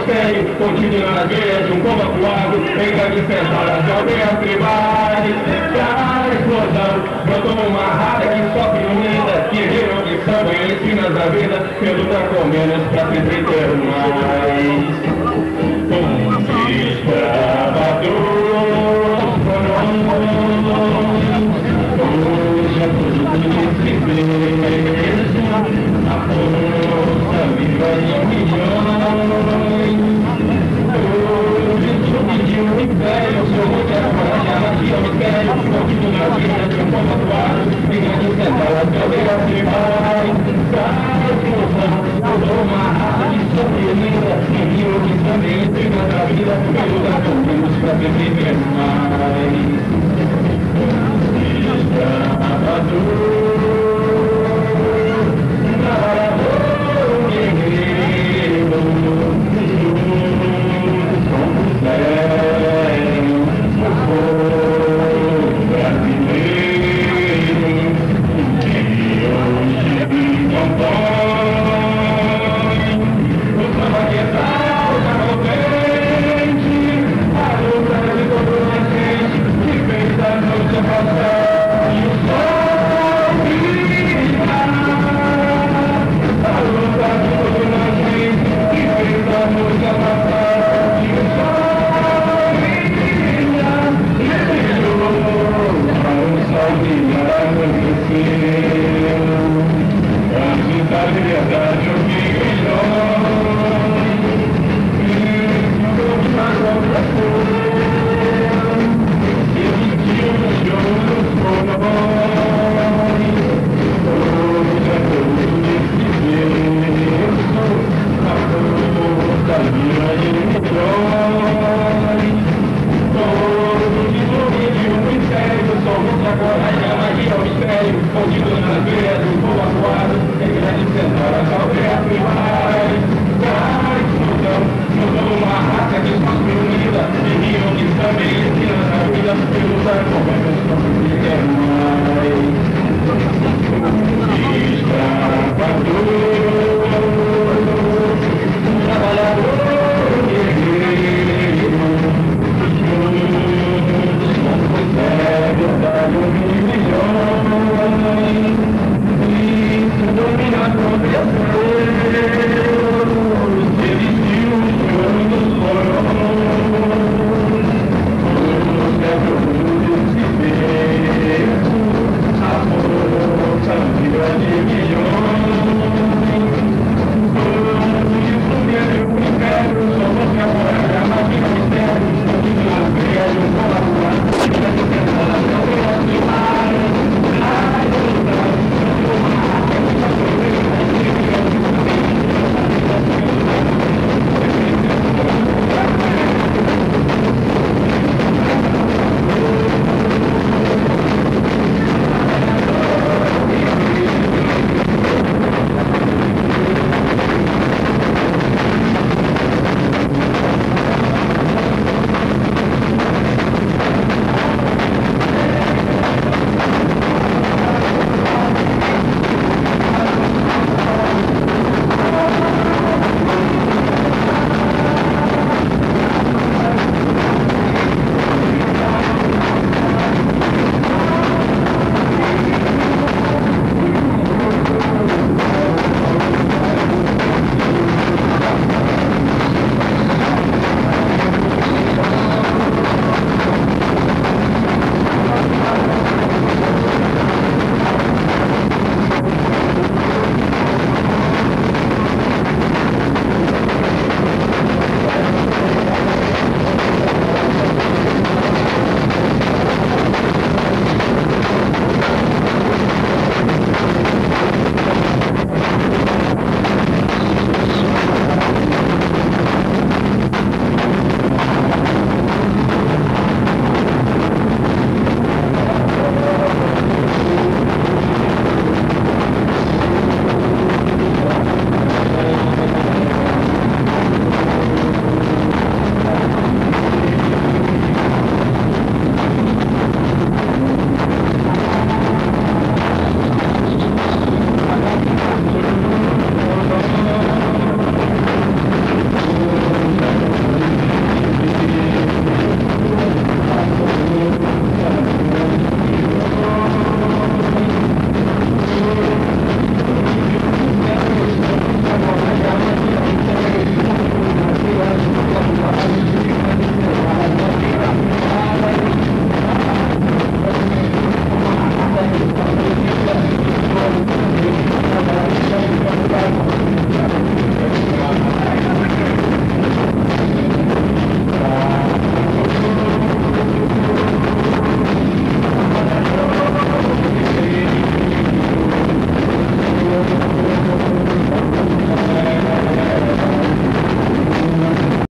mistério, continua nas veias de um povo acuado, em grandes sentadas de aldeias tribais. Da explosão, brotou uma rara que sofre unida, que riram de samba e ensinas da vida, que luta com menos pra sempre ter mais. Escravador, hoje é tudo de certeza, a força viva de milhões. Hoje sou de um império, sou mulher, coragem, aqui é o mistério, contido na vida de um povo atuado, em grandes sentadas, caldeiras tribais. Da explosão, rodou uma raça de sobremesa, que riu que também intriga da vida, que luta com menos pra sempre ter mais.